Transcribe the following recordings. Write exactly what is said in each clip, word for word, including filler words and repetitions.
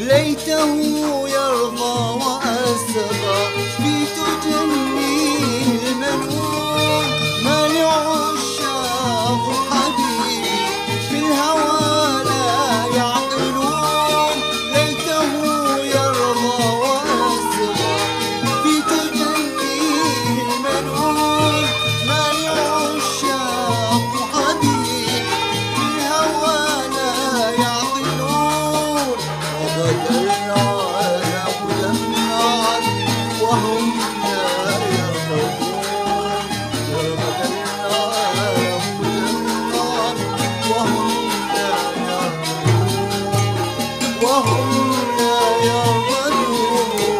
ليته يرضى وأسرى في تجنيه المنون. مانع الشاق حبيبي في الهوى لا يعقلون. ليته يرضى وأسرى في تجنيه المنون. مانع الشاق حبيبي في الهوى لا يعقلون. وبدر العالم جمعا وهم لا يرضون. وبدر العالم جمعا وهم لا يرضون. وهم لا يرضون.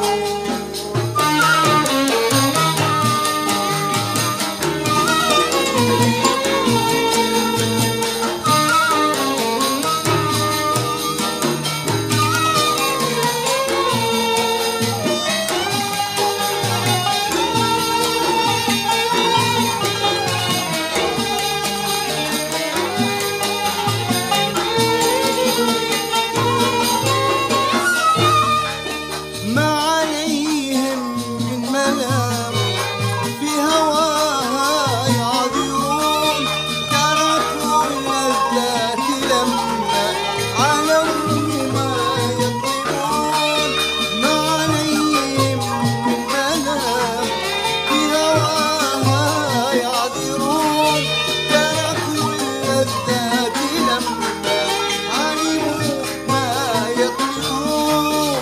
ما عليهم من ملام في هواها يعذرون. تركوا اللذات لما علموا ما يطلبون. ما عليهم من ملام في هواها يعذرون. تركوا اللذات لما علموا ما يطلبون.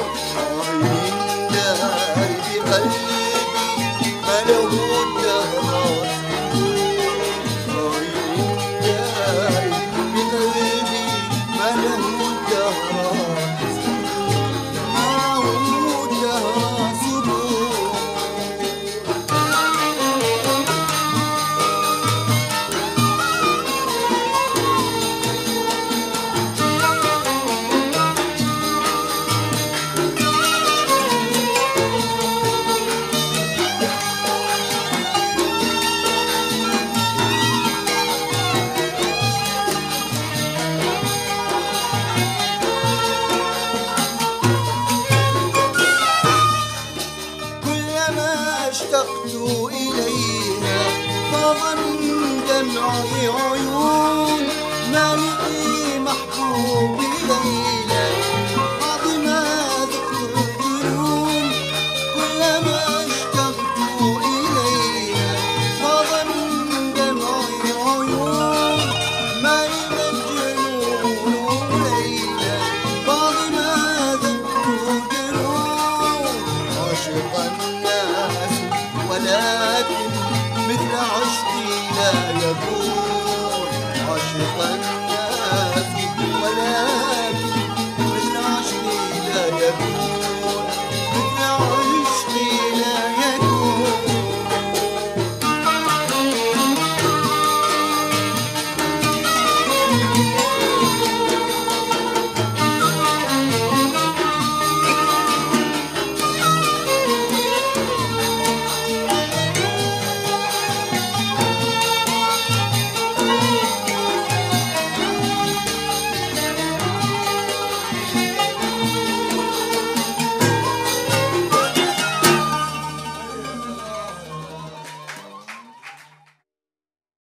بقلبي ما له الدهر سكون. بقلبي ما له الدهر سكون. ما له الدهر سكون. اشتقت إليها فاض من دمعي عيون. ما لي محبوبي ليلى فاطمة ذقت الجنون. كلما اشتقت إليها فاض من دمعي عيون. ما لي مجنون ليلى فاطمة ذقت الجنون. عاشقا ولكن مثل عشقي لا يكون. عاشق الناس ولكن مثل عشقي لا يكون.